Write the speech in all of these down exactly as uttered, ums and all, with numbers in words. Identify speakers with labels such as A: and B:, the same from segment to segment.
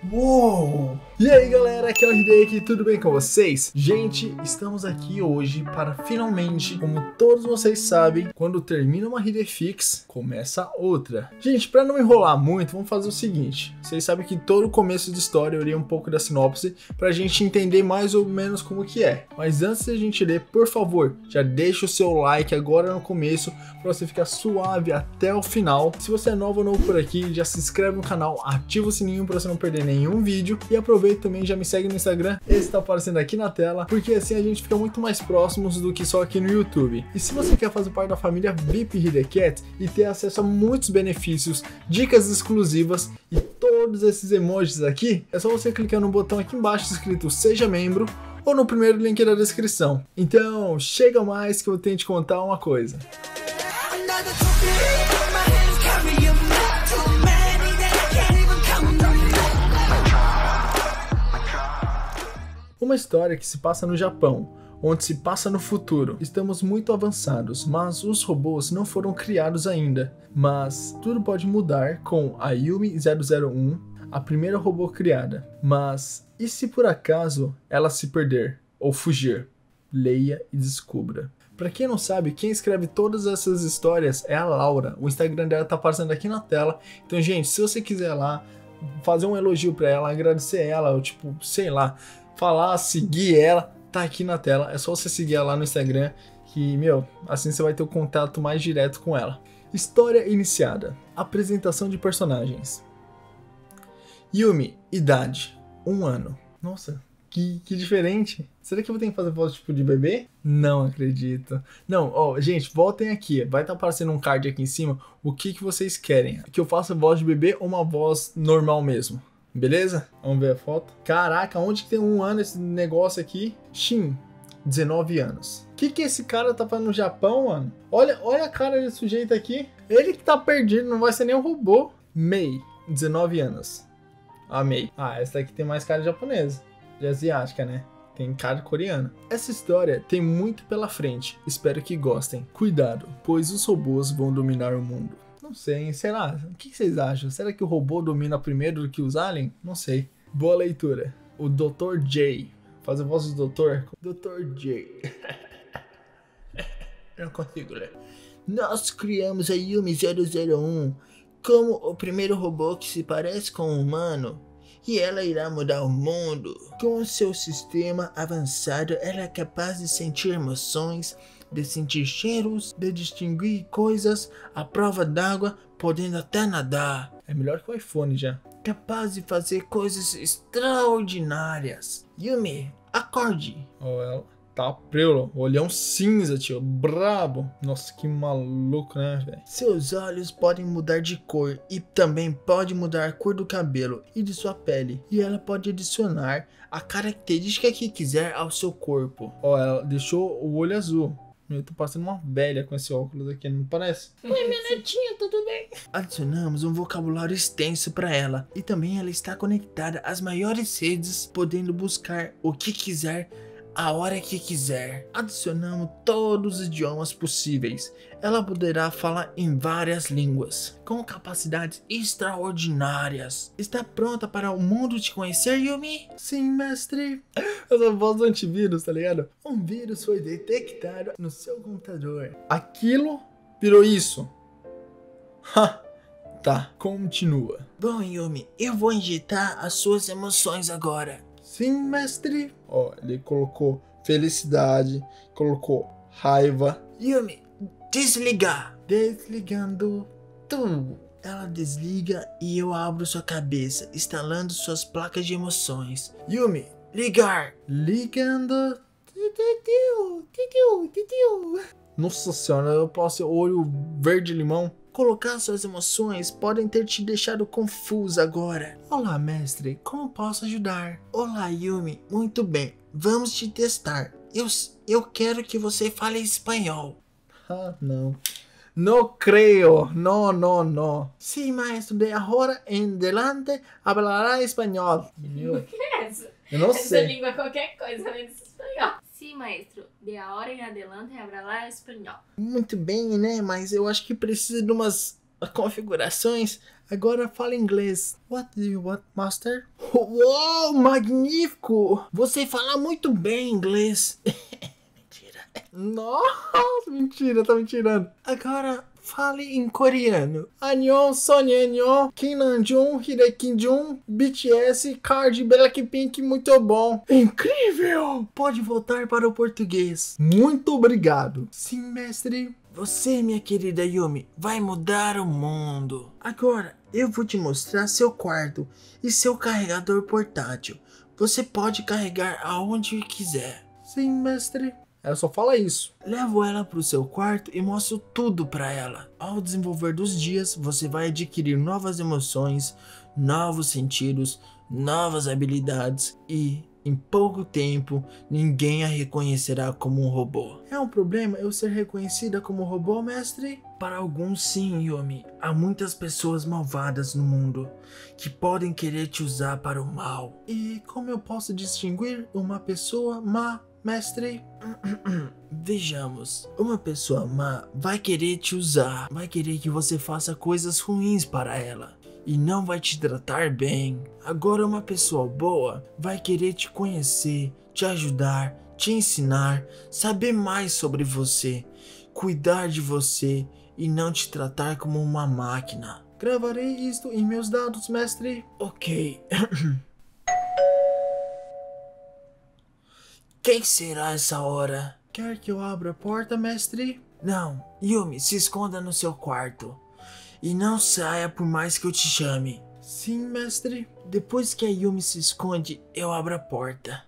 A: Uou! E aí galera, aqui é o Hideki, tudo bem com vocês? Gente, estamos aqui hoje para finalmente, como todos vocês sabem, quando termina uma Hidefix, começa outra. Gente, para não enrolar muito, vamos fazer o seguinte. Vocês sabem que todo começo de história eu li um pouco da sinopse pra gente entender mais ou menos como que é. Mas antes da gente ler, por favor, já deixa o seu like agora no começo para você ficar suave até o final. Se você é novo ou novo por aqui, já se inscreve no canal, ativa o sininho para você não perder nenhum vídeo e aproveita também, já me segue no Instagram, esse tá aparecendo aqui na tela, porque assim a gente fica muito mais próximos do que só aqui no YouTube. E se você quer fazer parte da família V I P Hideket e ter acesso a muitos benefícios, dicas exclusivas e todos esses emojis aqui, é só você clicar no botão aqui embaixo escrito Seja Membro ou no primeiro link da descrição. Então, chega mais que eu tenho que te contar uma coisa. Uma história que se passa no Japão, onde se passa no futuro. Estamos muito avançados, mas os robôs não foram criados ainda. Mas tudo pode mudar com a Yumi zero zero um, a primeira robô criada. Mas e se por acaso ela se perder ou fugir? Leia e descubra. Pra quem não sabe, quem escreve todas essas histórias é a Laura. O Instagram dela tá aparecendo aqui na tela. Então, gente, se você quiser lá fazer um elogio pra ela, agradecer ela, ou tipo, sei lá, falar, seguir ela, tá aqui na tela. É só você seguir ela lá no Instagram, que, meu, assim você vai ter o contato mais direto com ela. História iniciada. Apresentação de personagens. Yumi, idade, um ano. Nossa, que, que diferente. Será que eu vou ter que fazer voz tipo de bebê? Não acredito. Não, ó, gente, voltem aqui. Vai estar aparecendo um card aqui em cima. O que, que vocês querem? Que eu faça voz de bebê ou uma voz normal mesmo? Beleza? Vamos ver a foto. Caraca, onde que tem um ano esse negócio aqui? Shin, dezenove anos. O que que esse cara tá fazendo no Japão, mano? Olha, olha a cara desse sujeito aqui. Ele que tá perdido, não vai ser nem um robô. Mei, dezenove anos. A Mei. Ah, essa daqui tem mais cara de japonesa. De asiática, né? Tem cara de coreana. Essa história tem muito pela frente. Espero que gostem. Cuidado, pois os robôs vão dominar o mundo. Não sei, será? O que vocês acham? Será que o robô domina primeiro do que os aliens? Não sei. Boa leitura. O doutor J. Faz a voz do doutor. doutor J. Eu não consigo ler. Nós criamos a Yumi zero zero um como o primeiro robô que se parece com um humano. E ela irá mudar o mundo. Com seu sistema avançado, ela é capaz de sentir emoções, de sentir cheiros, de distinguir coisas à prova d'água, podendo até nadar. É melhor que o iPhone já. Capaz de fazer coisas extraordinárias. Yumi, acorde. Oh, ela tá preula, olhão cinza, tio, brabo. Nossa, que maluco, né, velho? Seus olhos podem mudar de cor e também pode mudar a cor do cabelo e de sua pele. E ela pode adicionar a característica que quiser ao seu corpo. Ó, oh, ela deixou o olho azul. Eu tô passando uma velha com esse óculos aqui, não parece? Oi, minha netinha, tudo bem? Adicionamos um vocabulário extenso para ela. E também ela está conectada às maiores redes, podendo buscar o que quiser a hora que quiser. Adicionamos todos os idiomas possíveis. Ela poderá falar em várias línguas, com capacidades extraordinárias. Está pronta para o mundo te conhecer, Yumi? Sim, mestre. Essa voz do antivírus, tá ligado? Um vírus foi detectado no seu computador. Aquilo virou isso. Ha! Tá, continua. Bom, Yumi, eu vou injetar as suas emoções agora. Sim, mestre. Ó, ele colocou felicidade, colocou raiva. Yumi, desligar. Desligando tudo. Ela desliga e eu abro sua cabeça, instalando suas placas de emoções. Yumi, ligar. Ligando. Nossa senhora, eu posso ser olho verde limão. Colocar suas emoções podem ter te deixado confuso agora. Olá, mestre, como posso ajudar? Olá, Yumi, muito bem, vamos te testar. Eu, eu quero que você fale espanhol. Ah, não. Não creio, no, no, no. Sim, maestro, de agora em diante hablará espanhol. Meu.
B: O que é isso?
A: Eu não
B: Essa
A: sei.
B: Essa língua é qualquer coisa, menos espanhol.
C: Sim, maestro. De agora em adelante hablará espanhol.
A: Muito bem, né? Mas eu acho que precisa de umas configurações. Agora fala inglês. What do you want, master? Uou, magnífico! Você fala muito bem inglês. Mentira. Nossa, mentira, tá me tirando. Agora, fale em coreano. Annyeong, Sonyeon, Kim Namjoon, Hideki Jun, B T S, Cardi, Blackpink, muito bom. Incrível! Pode voltar para o português. Muito obrigado. Sim, mestre. Você, minha querida Yumi, vai mudar o mundo. Agora, eu vou te mostrar seu quarto e seu carregador portátil. Você pode carregar aonde quiser. Sim, mestre. Ela só fala isso. Levo ela pro seu quarto e mostro tudo pra ela. Ao desenvolver dos dias, você vai adquirir novas emoções, novos sentidos, novas habilidades e, em pouco tempo, ninguém a reconhecerá como um robô. É um problema eu ser reconhecida como robô, mestre? Para alguns sim, Yumi. Há muitas pessoas malvadas no mundo que podem querer te usar para o mal. E como eu posso distinguir uma pessoa má, mestre? Vejamos, uma pessoa má vai querer te usar, vai querer que você faça coisas ruins para ela e não vai te tratar bem. Agora uma pessoa boa vai querer te conhecer, te ajudar, te ensinar, saber mais sobre você, cuidar de você e não te tratar como uma máquina. Gravarei isto em meus dados, mestre. Ok. Quem será essa hora? Quer que eu abra a porta, mestre? Não, Yumi, se esconda no seu quarto. E não saia por mais que eu te chame. Sim, mestre. Depois que a Yumi se esconde, eu abro a porta.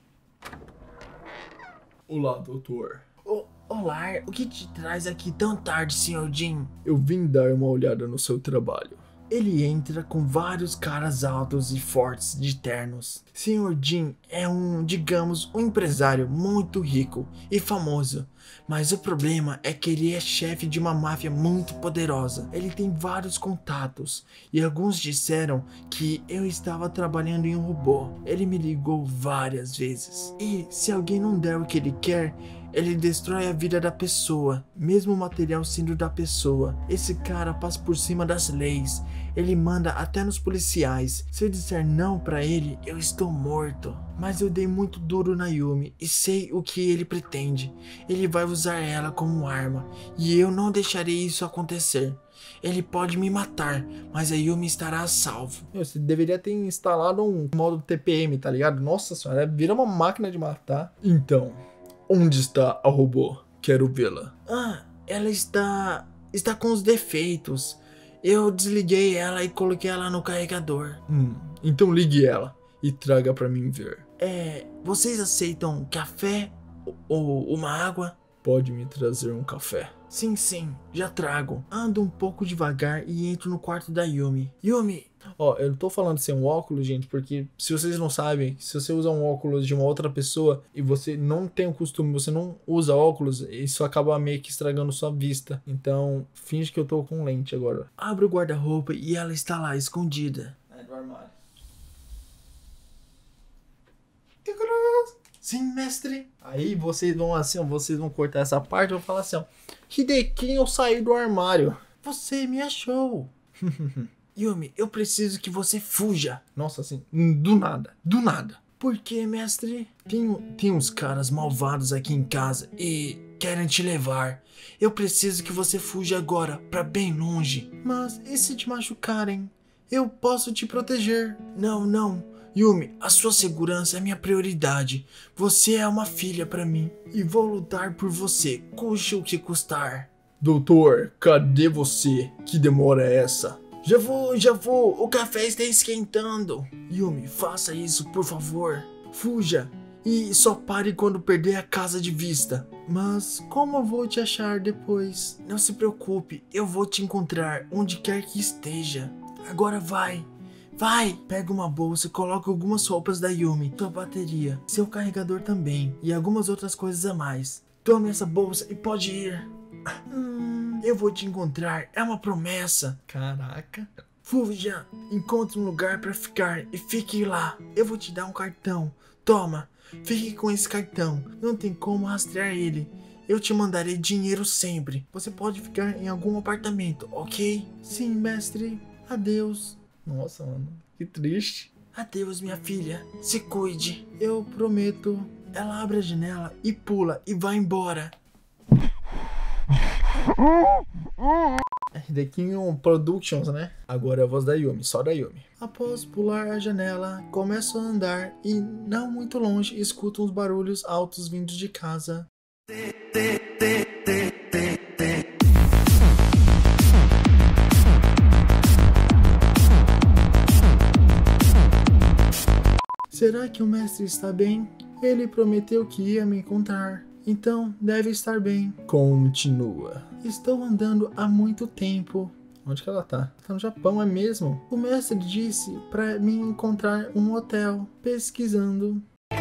D: Olá, doutor.
A: O, olá, o que te traz aqui tão tarde, senhor Jin?
D: Eu vim dar uma olhada no seu trabalho.
A: Ele entra com vários caras altos e fortes de ternos. senhor Jin é um, digamos, um empresário muito rico e famoso. Mas o problema é que ele é chefe de uma máfia muito poderosa. Ele tem vários contatos e alguns disseram que eu estava trabalhando em um robô. Ele me ligou várias vezes. E se alguém não der o que ele quer, ele destrói a vida da pessoa, mesmo o material sendo da pessoa. Esse cara passa por cima das leis. Ele manda até nos policiais. Se eu disser não pra ele, eu estou morto. Mas eu dei muito duro na Yumi e sei o que ele pretende. Ele vai usar ela como arma e eu não deixarei isso acontecer. Ele pode me matar, mas a Yumi estará a salvo.
D: Você deveria ter instalado um modo T P M, tá ligado? Nossa senhora, vira uma máquina de matar. Então, onde está a robô? Quero vê-la.
A: Ah, ela está... está com os defeitos. Eu desliguei ela e coloquei ela no carregador.
D: Hum, então ligue ela e traga pra mim ver.
A: É, vocês aceitam café ou uma água?
D: Pode me trazer um café?
A: Sim, sim, já trago. Ando um pouco devagar e entro no quarto da Yumi. Yumi!
D: Ó, eu tô falando sem um óculos, gente, porque se vocês não sabem, se você usa um óculos de uma outra pessoa e você não tem o costume, você não usa óculos, isso acaba meio que estragando sua vista. Então, finge que eu tô com lente agora.
A: Abre o guarda-roupa e ela está lá, escondida.
D: É do armário.
A: Sim, mestre.
D: Aí vocês vão assim, ó, vocês vão cortar essa parte e vão falar assim, ó. Hideki, eu saí do armário.
A: Você me achou. Yumi, eu preciso que você fuja.
D: Nossa, assim, do nada, do nada.
A: Por que, mestre? Tem, tem uns caras malvados aqui em casa e querem te levar. Eu preciso que você fuja agora, pra bem longe. Mas e se te machucarem? Eu posso te proteger. Não, não. Yumi, a sua segurança é minha prioridade. Você é uma filha pra mim. E vou lutar por você, custe o que custar.
D: Doutor, cadê você? Que demora é essa?
A: Já vou, já vou. O café está esquentando. Yumi, faça isso, por favor. Fuja. E só pare quando perder a casa de vista. Mas como eu vou te achar depois? Não se preocupe, eu vou te encontrar onde quer que esteja. Agora vai. Vai, pega uma bolsa e coloca algumas roupas da Yumi, sua bateria, seu carregador também e algumas outras coisas a mais. Tome essa bolsa e pode ir. Hum, eu vou te encontrar, é uma promessa.
D: Caraca.
A: Fuja, encontre um lugar pra ficar e fique lá. Eu vou te dar um cartão. Toma, fique com esse cartão. Não tem como rastrear ele. Eu te mandarei dinheiro sempre. Você pode ficar em algum apartamento, ok? Sim, mestre. Adeus.
D: Nossa, mano, que triste.
A: Adeus, minha filha. Se cuide.
D: Eu prometo. Ela abre a janela e pula e vai embora. The King Productions, né? Agora é a voz da Yumi, só da Yumi. Após pular a janela, começo a andar e, não muito longe, escuto uns barulhos altos vindos de casa. Será que o mestre está bem? Ele prometeu que ia me encontrar. Então, deve estar bem. Continua. Estou andando há muito tempo. Onde que ela tá? Tá no Japão, é mesmo? O mestre disse para me encontrar um hotel. Pesquisando.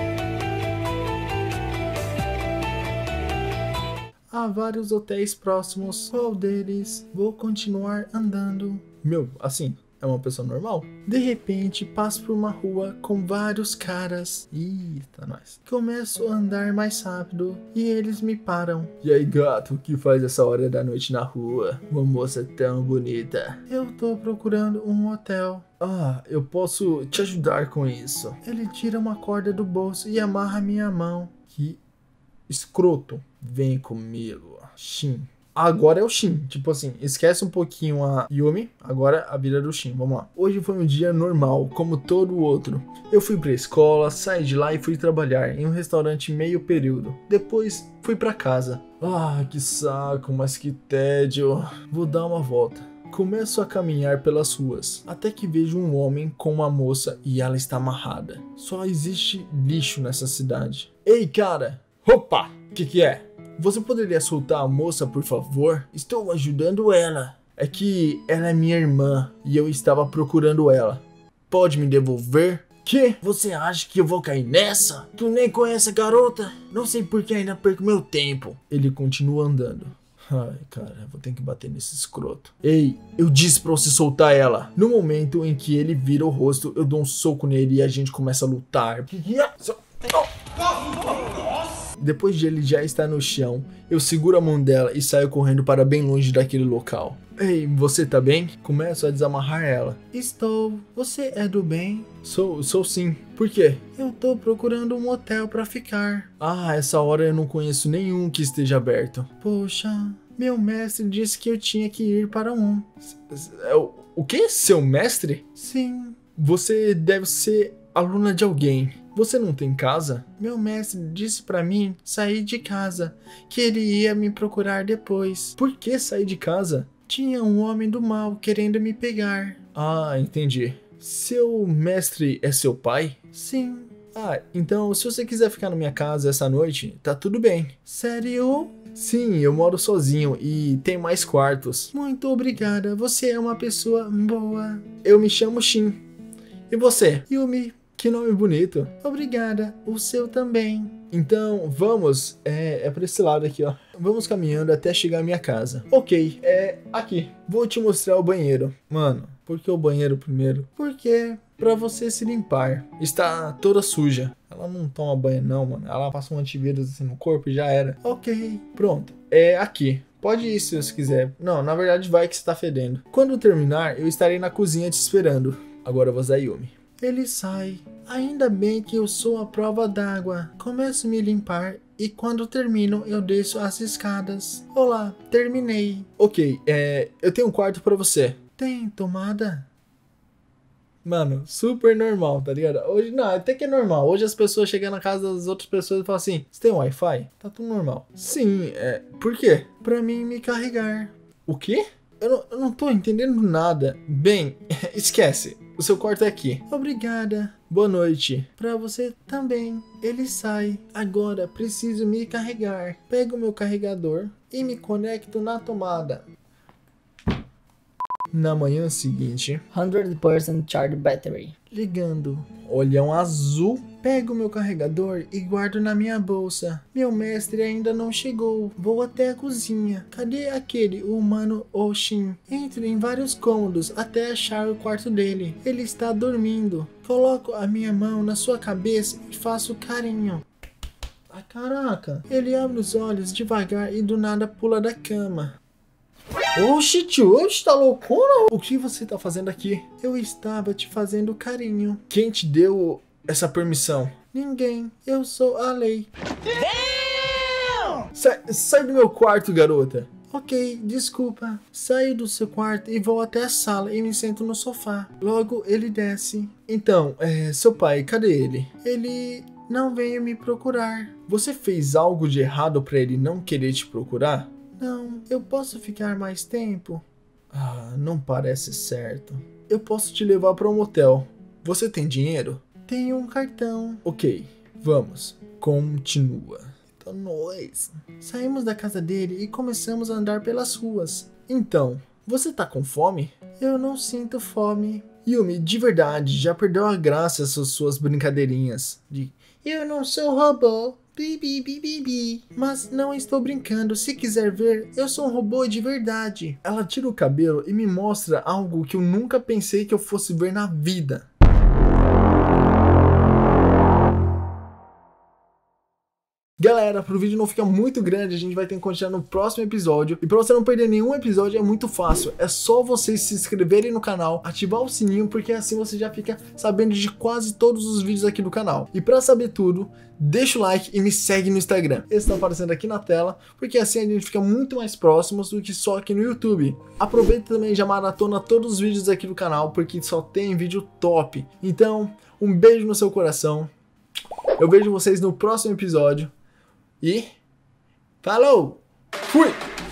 D: Há vários hotéis próximos. Qual deles? Vou continuar andando. Meu, assim... é uma pessoa normal. De repente, passo por uma rua com vários caras. Eita, nós. Começo a andar mais rápido e eles me param. E aí, gato, o que faz essa hora da noite na rua? Uma moça tão bonita. Eu tô procurando um hotel. Ah, eu posso te ajudar com isso. Ele tira uma corda do bolso e amarra minha mão. Que escroto. Vem comigo. Shin. Agora é o Shin, tipo assim, esquece um pouquinho a Yumi, agora a vida do Shin, vamos lá. Hoje foi um dia normal, como todo outro. Eu fui pra escola, saí de lá e fui trabalhar em um restaurante meio período. Depois fui pra casa. Ah, que saco, mas que tédio. Vou dar uma volta. Começo a caminhar pelas ruas, até que vejo um homem com uma moça e ela está amarrada. Só existe lixo nessa cidade. Ei, cara! Opa! O que que é? Você poderia soltar a moça, por favor? Estou ajudando ela. É que ela é minha irmã e eu estava procurando ela. Pode me devolver? Que? Você acha que eu vou cair nessa? Tu nem conhece a garota? Não sei por que ainda perco meu tempo. Ele continua andando. Ai, cara, vou ter que bater nesse escroto. Ei, eu disse pra você soltar ela. No momento em que ele vira o rosto, eu dou um soco nele e a gente começa a lutar. Depois de ele já estar no chão, eu seguro a mão dela e saio correndo para bem longe daquele local. Ei, você tá bem? Começo a desamarrar ela. Estou. Você é do bem? Sou, sou sim. Por quê? Eu tô procurando um hotel pra ficar. Ah, essa hora eu não conheço nenhum que esteja aberto. Poxa, meu mestre disse que eu tinha que ir para um. O quê? Seu mestre? Sim. Você deve ser aluna de alguém. Você não tem casa? Meu mestre disse pra mim sair de casa, que ele ia me procurar depois. Por que sair de casa? Tinha um homem do mal querendo me pegar. Ah, entendi. Seu mestre é seu pai? Sim. Ah, então se você quiser ficar na minha casa essa noite, tá tudo bem. Sério? Sim, eu moro sozinho e tem mais quartos. Muito obrigada, você é uma pessoa boa. Eu me chamo Shin. E você? Yumi. Que nome bonito. Obrigada, o seu também. Então, vamos, é, é pra esse lado aqui, ó. Vamos caminhando até chegar à minha casa. Ok, é aqui. Vou te mostrar o banheiro. Mano, por que o banheiro primeiro? Porque pra você se limpar. Está toda suja. Ela não toma banho não, mano. Ela passa um antivírus assim no corpo e já era. Ok, pronto. É aqui. Pode ir se você quiser. Não, na verdade vai que você tá fedendo. Quando terminar, eu estarei na cozinha te esperando. Agora eu vou usar Yumi. Ele sai. Ainda bem que eu sou a prova d'água. Começo a me limpar e quando termino eu desço as escadas. Olá, terminei. Ok, é, eu tenho um quarto pra você. Tem tomada? Mano, super normal, tá ligado? Hoje, não, até que é normal. Hoje as pessoas chegam na casa das outras pessoas e falam assim, você tem Wi-Fi? Tá tudo normal. Sim, é, por quê? Pra mim me carregar. O quê? Eu não, eu não tô entendendo nada. Bem, esquece. O seu quarto é aqui. Obrigada. Boa noite. Pra você também. Ele sai. Agora preciso me carregar. Pego o meu carregador e me conecto na tomada. Na manhã seguinte,
B: cem por cento charge battery.
D: Ligando. Olhão azul. Pego meu carregador e guardo na minha bolsa. Meu mestre ainda não chegou. Vou até a cozinha. Cadê aquele humano Oshin? Entro em vários cômodos até achar o quarto dele. Ele está dormindo. Coloco a minha mão na sua cabeça e faço carinho. Ah, caraca. Ele abre os olhos devagar e do nada pula da cama. Oxi, tio, oxi, tá loucura? O que você tá fazendo aqui? Eu estava te fazendo carinho. Quem te deu essa permissão? Ninguém, eu sou a lei. Sai, sai do meu quarto, garota. Ok, desculpa. Saio do seu quarto e vou até a sala e me sento no sofá. Logo ele desce. Então, é, seu pai, cadê ele? Ele não veio me procurar. Você fez algo de errado pra ele não querer te procurar? Não, eu posso ficar mais tempo? Ah, não parece certo. Eu posso te levar para um motel. Você tem dinheiro? Tenho um cartão. Ok, vamos. Continua. Então nós saímos da casa dele e começamos a andar pelas ruas. Então, você tá com fome? Eu não sinto fome. Yumi, de verdade, já perdeu a graça essas suas brincadeirinhas de eu não sou robô. Bi, bi, bi, bi, bi. Mas não estou brincando, se quiser ver, eu sou um robô de verdade. Ela tira o cabelo e me mostra algo que eu nunca pensei que eu fosse ver na vida. Galera, pro vídeo não ficar muito grande, a gente vai ter que continuar no próximo episódio. E pra você não perder nenhum episódio é muito fácil. É só vocês se inscreverem no canal, ativar o sininho, porque assim você já fica sabendo de quase todos os vídeos aqui do canal. E pra saber tudo, deixa o like e me segue no Instagram. Eles estão aparecendo aqui na tela, porque assim a gente fica muito mais próximos do que só aqui no YouTube. Aproveita também e já maratona todos os vídeos aqui do canal, porque só tem vídeo top. Então, um beijo no seu coração. Eu vejo vocês no próximo episódio. E falou! Fui!